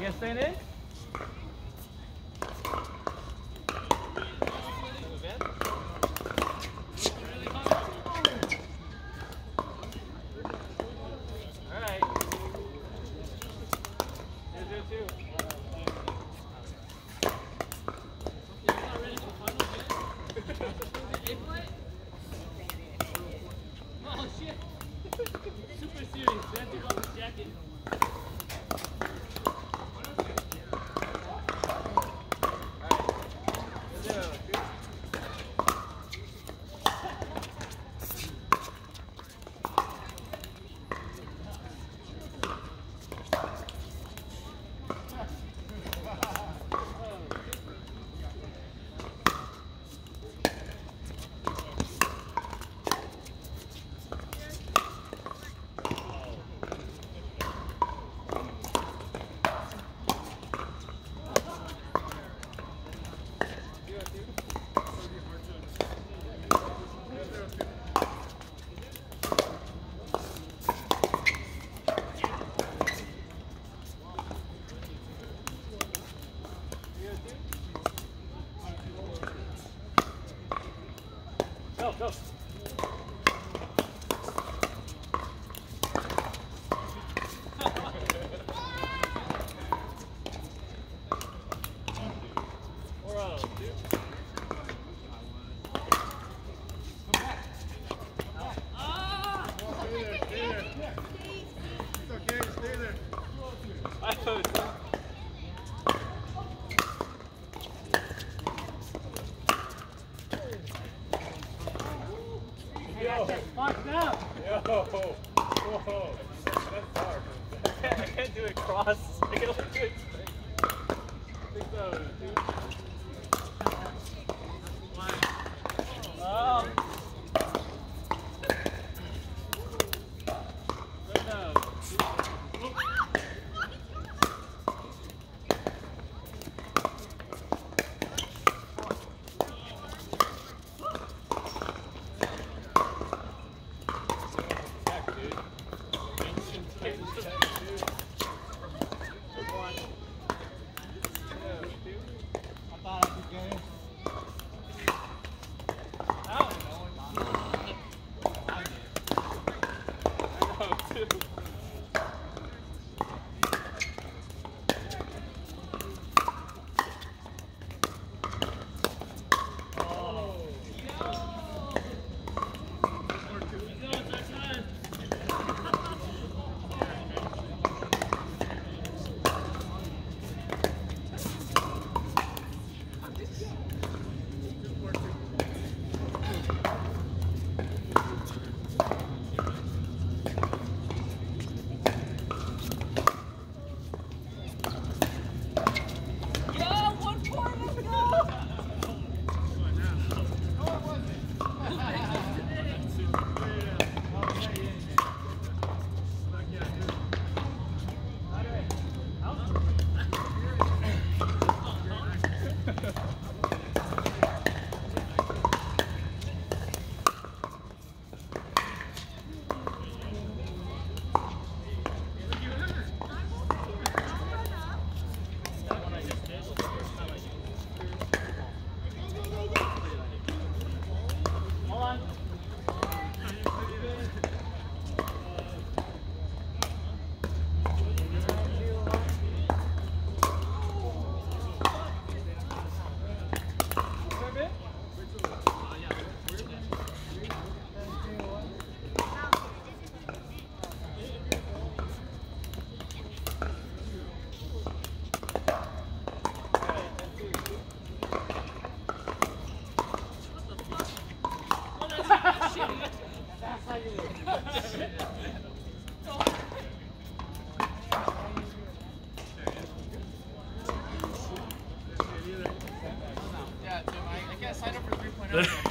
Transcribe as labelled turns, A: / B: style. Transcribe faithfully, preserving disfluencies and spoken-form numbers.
A: guess staying in?
B: Oh shit! Super serious. That dude on his jacket. Go, go. Four out, two. Ah! Stay there, stay there. It's okay, stay there. I hope so. Yo, fucked up. Yo, whoa, that's hard. I can't, I can't do it cross. I can only do it straight. Six oh, two. One. Oh. Right now. Yeah, Jim, I, I can't sign up for three point oh.